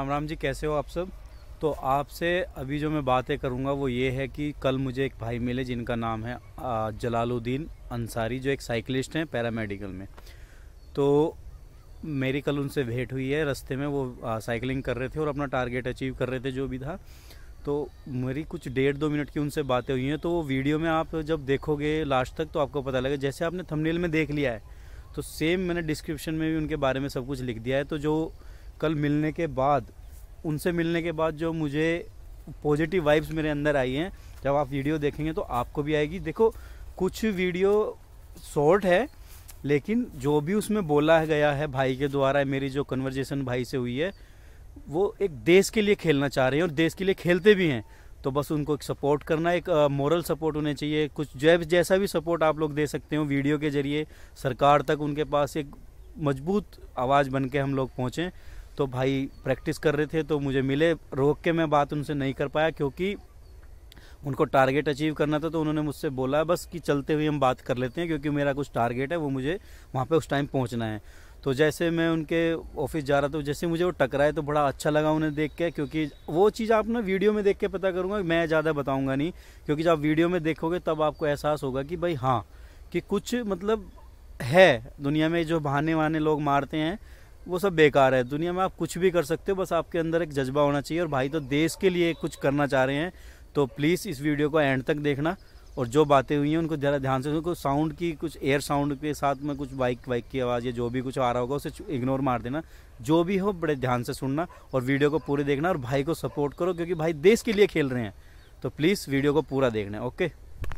राम राम जी, कैसे हो आप सब। तो आपसे अभी जो मैं बातें करूंगा वो ये है कि कल मुझे एक भाई मिले जिनका नाम है जलालुद्दीन अंसारी, जो एक साइकिलिस्ट हैं पैरामेडिकल में। तो मेरी कल उनसे भेंट हुई है रास्ते में। वो साइकिलिंग कर रहे थे और अपना टारगेट अचीव कर रहे थे जो भी था। तो मेरी कुछ 1.5-2 मिनट की उनसे बातें हुई हैं। तो वो वीडियो में आप जब देखोगे लास्ट तक तो आपको पता लगेगा, जैसे आपने थंबनेल में देख लिया है तो सेम मैंने डिस्क्रिप्शन में भी उनके बारे में सब कुछ लिख दिया है। तो जो कल मिलने के बाद, उनसे मिलने के बाद जो मुझे पॉजिटिव वाइब्स मेरे अंदर आई हैं, जब आप वीडियो देखेंगे तो आपको भी आएगी। देखो, कुछ वीडियो शॉर्ट है लेकिन जो भी उसमें बोला गया है भाई के द्वारा, मेरी जो कन्वर्जेशन भाई से हुई है, वो एक देश के लिए खेलना चाह रहे हैं और देश के लिए खेलते भी हैं। तो बस उनको एक सपोर्ट करना, एक मोरल सपोर्ट होने चाहिए। कुछ जैसा भी सपोर्ट आप लोग दे सकते हो वीडियो के जरिए, सरकार तक उनके पास एक मजबूत आवाज़ बन के हम लोग पहुँचें। तो भाई प्रैक्टिस कर रहे थे तो मुझे मिले, रोक के मैं बात उनसे नहीं कर पाया क्योंकि उनको टारगेट अचीव करना था। तो उन्होंने मुझसे बोला बस कि चलते हुए हम बात कर लेते हैं, क्योंकि मेरा कुछ टारगेट है, वो मुझे वहाँ पे उस टाइम पहुँचना है। तो जैसे मैं उनके ऑफिस जा रहा था, जैसे मुझे वो टकराए तो बड़ा अच्छा लगा उन्हें देख के, क्योंकि वो चीज़ आप ना वीडियो में देख के पता करूँगा, मैं ज़्यादा बताऊँगा नहीं, क्योंकि जब आप वीडियो में देखोगे तब आपको एहसास होगा कि भाई हाँ, कि कुछ मतलब है दुनिया में जो बहाने वहाने लोग मारते हैं वो सब बेकार है। दुनिया में आप कुछ भी कर सकते हो, बस आपके अंदर एक जज्बा होना चाहिए। और भाई तो देश के लिए कुछ करना चाह रहे हैं। तो प्लीज़ इस वीडियो को एंड तक देखना, और जो बातें हुई हैं उनको ज़रा ध्यान से, उनको साउंड की, कुछ एयर साउंड के साथ में कुछ बाइक की आवाज़ या जो भी कुछ आ रहा होगा उसे इग्नोर मार देना। जो भी हो बड़े ध्यान से सुनना और वीडियो को पूरे देखना, और भाई को सपोर्ट करो क्योंकि भाई देश के लिए खेल रहे हैं। तो प्लीज़ वीडियो को पूरा देखना, ओके।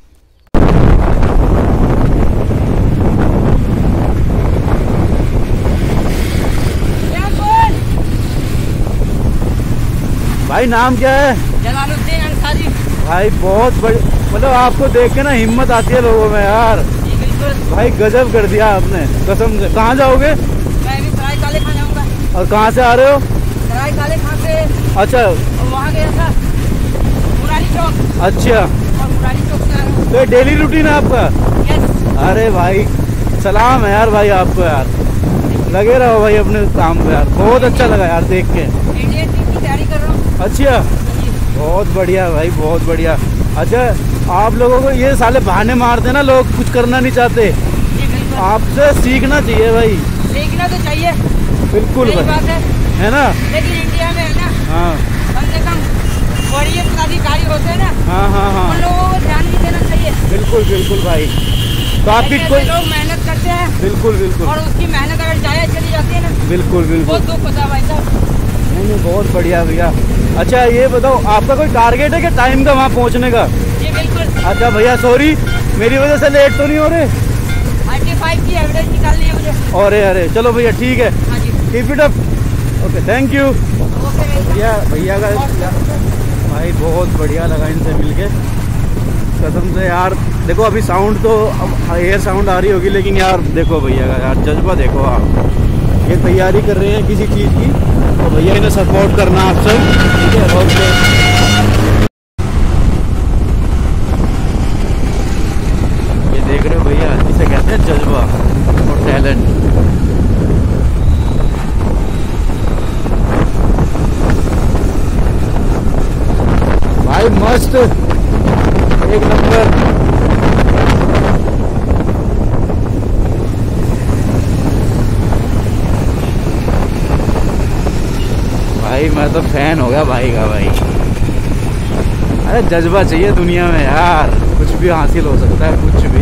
भाई नाम क्या है? जलालुद्दीन अंसारी। भाई बहुत बड़ी, मतलब आपको देख के ना हिम्मत आती है लोगों में यार। भाई गजब कर दिया आपने, कसम से। कहाँ जाओगे? मैं भी सराय काले खां जाऊंगा। और कहाँ से आ रहे हो? सराय काले खां से। अच्छा, वहाँ गया था पुरानी चौक। अच्छा, और पुरानी चौक से आ रहा हूँ। तो डेली रूटीन है आपका? यस। अरे भाई सलाम है यार भाई आपको यार, लगे रहो भाई अपने काम पे यार। बहुत अच्छा लगा यार देख के। इंडियन टीम की तैयारी कर रहा हूँ। अच्छा, बहुत बढ़िया भाई, बहुत बढ़िया। अच्छा, आप लोगों को ये साले बहाने मारते ना लोग, कुछ करना नहीं चाहते, आपसे सीखना चाहिए भाई। सीखना तो चाहिए, बिल्कुल भाई, बात है ना। लेकिन इंडिया में है ना, हाँ, कम से कम वरीय पदाधिकारी होते हैं ना, हाँ हाँ हाँ, उन लोगों को ध्यान भी देना चाहिए। बिल्कुल बिल्कुल भाई। तो आपकी कोई लोग मेहनत करते हैं, बिल्कुल बिल्कुल, और उसकी मेहनत अगर जाया चली जाती है ना, बिल्कुल बिल्कुल, बहुत दुख होता है भाई साहब। नहीं, बहुत बढ़िया भैया। अच्छा ये बताओ, आपका कोई टारगेट है क्या टाइम का वहाँ पहुँचने का? जी बिल्कुल। अच्छा भैया, सॉरी मेरी वजह से लेट तो नहीं हो रहे? 95 की एवरेज निकालनी है मुझे। अरे अरे चलो भैया, ठीक है, हाँ जी, keep it up, okay, thank you. Okay भैया का भाई बहुत बढ़िया लगा इनसे मिलके, कसम से यार। देखो अभी साउंड तो एयर साउंड आ रही होगी, लेकिन यार देखो भैया का यार जज्बा देखो आप। ये तैयारी कर रहे हैं किसी चीज़ की, तो भैया इन्हें सपोर्ट करना आप सब, ठीक है। और ये देख रहे हो भैया, इसे कहते हैं जज्बा और टैलेंट। भाई मस्त, एक नंबर। भाई मैं तो फैन हो गया भाई का भाई। अरे जज्बा चाहिए दुनिया में यार, कुछ भी हासिल हो सकता है, कुछ भी।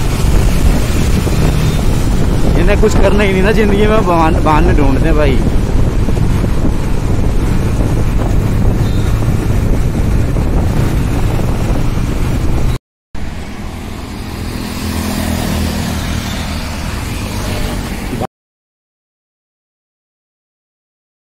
इन्हें कुछ करना ही नहीं ना जिंदगी में, बहाने ढूंढते हैं भाई।